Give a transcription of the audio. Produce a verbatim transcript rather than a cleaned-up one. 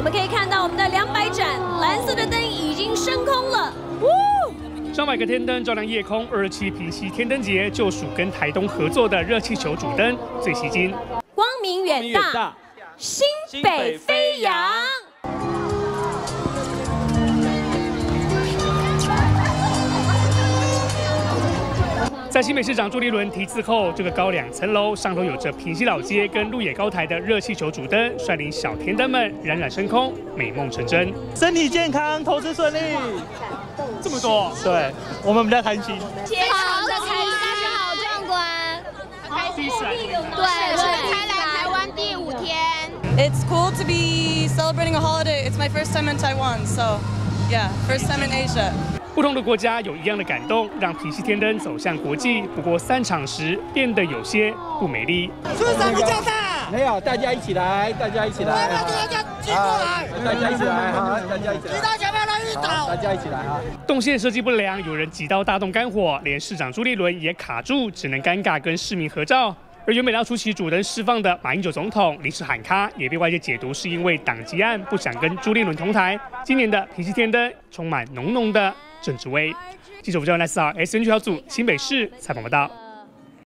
们可以看到我们的两百盏蓝色的灯已经升空了。呜！ 上百个天灯照亮夜空，二十七平溪天灯节就属跟台东合作的热气球主灯最吸睛。 光明远大，新北飞扬。 在新北市长朱立伦题字后，这个高两层楼，上头有着平溪老街跟鹿野高台的热气球主灯，率领小天灯们冉冉升空，美梦成真。 身体健康，投资顺利。 这么多， 对我们比较贪心。 非常的开心，好壮观。 第一次来， 对，我才来台湾第五天。 It's cool to be celebrating a holiday. It's my first time in Taiwan, so yeah, first time in Asia. 不同的国家有一样的感动，让平溪天灯走向国际。不过散场时变得有些不美丽。 村长不叫大， 没有，大家一起来，大家一起来， 我们大家挤过来， 大家一起来，好，大家一起来， 挤到前面来遇到， 大家一起来啊！ 动线设计不良，有人挤到大动肝火，连市长朱立伦也卡住，只能尴尬跟市民合照。而原本要出席主灯释放的马英九总统临时喊卡，也被外界解读是因为党籍案不想跟朱立伦同台。今年的平溪天灯充满浓浓的政治味。记者吴教来自 S N G 小组新北市采访报道。